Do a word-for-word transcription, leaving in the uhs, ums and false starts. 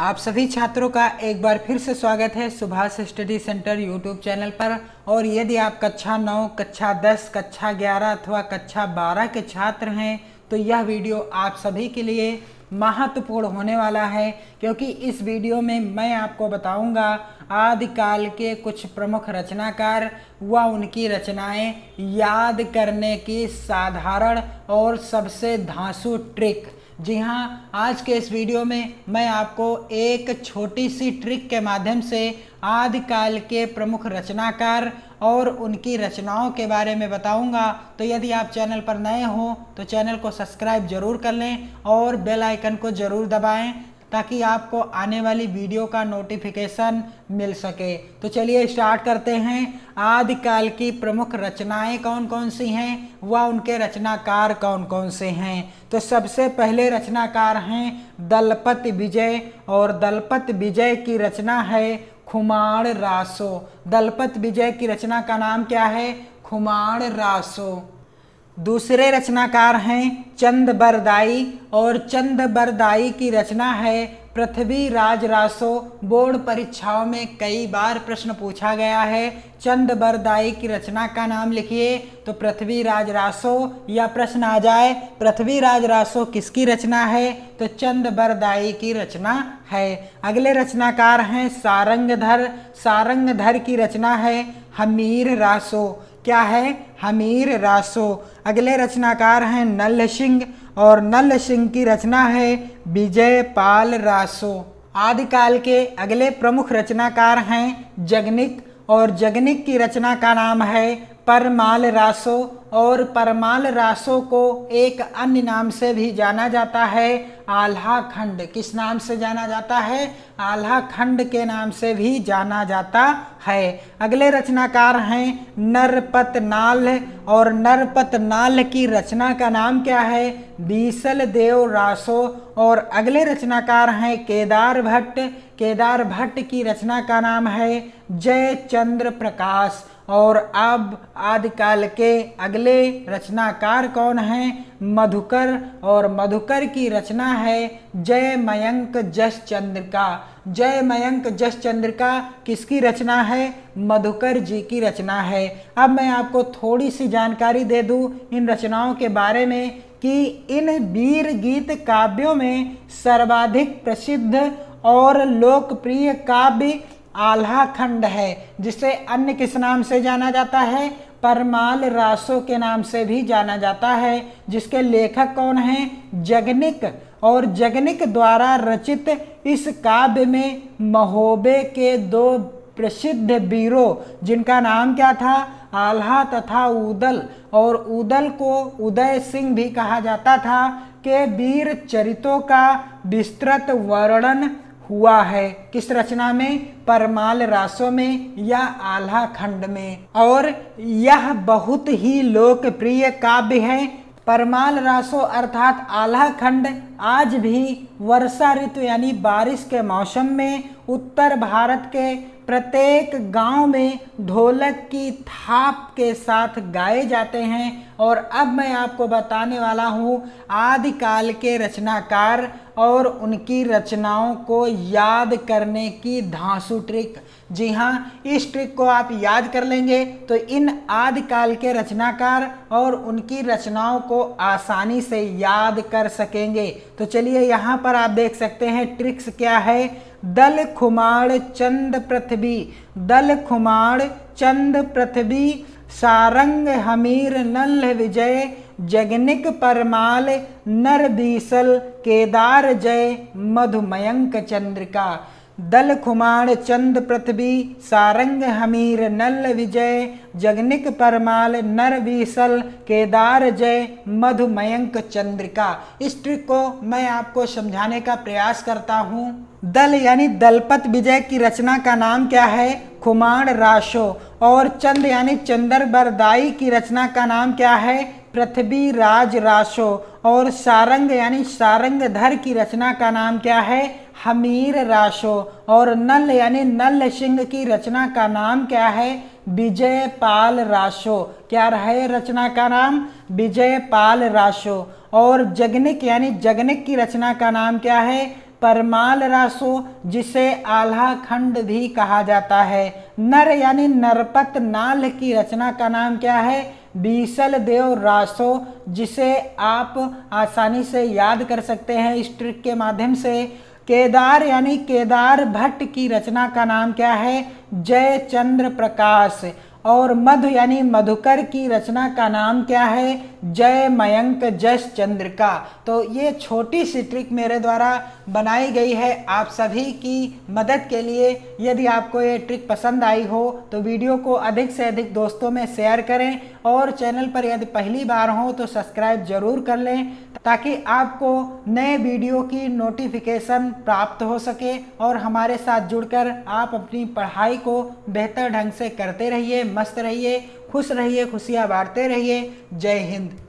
आप सभी छात्रों का एक बार फिर से स्वागत है Subhash study centre YouTube channel पर। और यदि आप कक्षा नौ, कक्षा दस, कक्षा ग्यारह अथवा कक्षा बारह के छात्र हैं तो यह वीडियो आप सभी के लिए महत्वपूर्ण होने वाला है, क्योंकि इस वीडियो में मैं आपको बताऊंगा आदिकाल के कुछ प्रमुख रचनाकार व उनकी रचनाएं याद करने की साधारण और सबसे धांसू ट्रिक। जी हाँ, आज के इस वीडियो में मैं आपको एक छोटी सी ट्रिक के माध्यम से आदिकाल के प्रमुख रचनाकार और उनकी रचनाओं के बारे में बताऊंगा। तो यदि आप चैनल पर नए हो तो चैनल को सब्सक्राइब जरूर कर लें और बेल आइकन को जरूर दबाएं ताकि आपको आने वाली वीडियो का नोटिफिकेशन मिल सके। तो चलिए स्टार्ट करते हैं। आदिकाल की प्रमुख रचनाएं कौन कौन सी हैं व उनके रचनाकार कौन कौन से हैं। तो सबसे पहले रचनाकार हैं दलपत विजय, और दलपत विजय की रचना है खुमाण रासो। दलपत विजय की रचना का नाम क्या है? खुमाण रासो। दूसरे रचनाकार हैं चंद बरदाई, और चंद बरदाई की रचना है पृथ्वी राज रासो। बोर्ड परीक्षाओं में कई बार प्रश्न पूछा गया है, चंद बरदाई की रचना का नाम लिखिए तो पृथ्वी राज रासो, या प्रश्न आ जाए पृथ्वी राज रासो किसकी रचना है तो चंद बरदाई की रचना है। अगले रचनाकार हैं सारंगधर। सारंगधर की रचना है हमीर रासो। क्या है? हमीर रासो। अगले रचनाकार हैं नल्ल सिंह, और नल्ल सिंह की रचना है विजय पाल रासो। आदिकाल के अगले प्रमुख रचनाकार हैं जगनिक, और जगनिक की रचना का नाम है परमाल रासो। और परमाल रासो को एक अन्य नाम से भी जाना जाता है आल्हा खंड। किस नाम से जाना जाता है? आल्हा खंड के नाम से भी जाना जाता है। अगले रचनाकार हैं नरपत नाल, और नरपत नाल की रचना का नाम क्या है? बीसल देव रासो। और अगले रचनाकार हैं केदार भट्ट। केदार भट्ट की रचना का नाम है जय चंद्र प्रकाश। और अब आदिकाल के अगले रचनाकार कौन हैं? मधुकर, और मधुकर की रचना है जय मयंक जस चंद्रिका। जय मयंक जस चंद्रिका किसकी रचना है? मधुकर जी की रचना है। अब मैं आपको थोड़ी सी जानकारी दे दूं इन रचनाओं के बारे में कि इन वीर गीत काव्यों में सर्वाधिक प्रसिद्ध और लोकप्रिय काव्य आल्हा खंड है, जिसे अन्य किस नाम से जाना जाता है? परमाल रासो के नाम से भी जाना जाता है, जिसके लेखक कौन हैं? जगनिक। और जगनिक द्वारा रचित इस काव्य में महोबे के दो प्रसिद्ध वीरों, जिनका नाम क्या था? आल्हा तथा उदल, और उदल को उदय सिंह भी कहा जाता था, के वीर चरितों का विस्तृत वर्णन हुआ है। किस रचना में? परमाल रासो में या आल्हा खंड में। और यह बहुत ही लोकप्रिय काव्य है। परमाल रासो अर्थात आल्हा खंड आज भी वर्षा ऋतु यानी बारिश के मौसम में उत्तर भारत के प्रत्येक गांव में ढोलक की थाप के साथ गाए जाते हैं। और अब मैं आपको बताने वाला हूँ आदिकाल के रचनाकार और उनकी रचनाओं को याद करने की धांसू ट्रिक। जी हाँ, इस ट्रिक को आप याद कर लेंगे तो इन आदिकाल के रचनाकार और उनकी रचनाओं को आसानी से याद कर सकेंगे। तो चलिए यहाँ पर आप देख सकते हैं ट्रिक्स क्या है। दल खुमाण चंद पृथ्वी, दल खुमाण चंद पृथ्वी, सारंग हमीर नल्ल विजय, जगनिक परमाल नर बीसल, केदार जय मधुमयंक चंद्रिका। दल खुमाण चंद पृथ्वी, सारंग हमीर नल्ल विजय, जगनिक परमाल नर बीसल, केदार जय मधुमयंक चंद्रिका। इस ट्रिक को मैं आपको समझाने का प्रयास करता हूँ। दल यानी दलपत विजय की रचना का नाम क्या है? खुमाण रासो। और चंद यानी चंदर बरदाई की रचना का नाम क्या है? पृथ्वी राज रासो। और सारंग यानी सारंगधर की रचना का नाम क्या है? हमीर रासो। और नल यानी नल्ल सिंह की रचना का नाम क्या है? विजय पाल रासो। क्या रहे रचना का नाम? विजय पाल रासो। और जगनिक यानी जगनिक की रचना का नाम क्या है? परमाल रासो, जिसे आल्हा खंड भी कहा जाता है। नर यानी नरपत नाल की रचना का नाम क्या है? बीसल देव रासो, जिसे आप आसानी से याद कर सकते हैं इस ट्रिक के माध्यम से। केदार यानी केदार भट्ट की रचना का नाम क्या है? जय चंद्र प्रकाश। और मधु यानी मधुकर की रचना का नाम क्या है? जय मयंक जस चंद्रिका। तो ये छोटी सी ट्रिक मेरे द्वारा बनाई गई है आप सभी की मदद के लिए। यदि आपको ये ट्रिक पसंद आई हो तो वीडियो को अधिक से अधिक दोस्तों में शेयर करें, और चैनल पर यदि पहली बार हो तो सब्सक्राइब जरूर कर लें, ताकि आपको नए वीडियो की नोटिफिकेशन प्राप्त हो सके और हमारे साथ जुड़कर आप अपनी पढ़ाई को बेहतर ढंग से करते रहिए, मस्त रहिए, खुश रहिए, खुशियाँ बांटते रहिए। जय हिंद।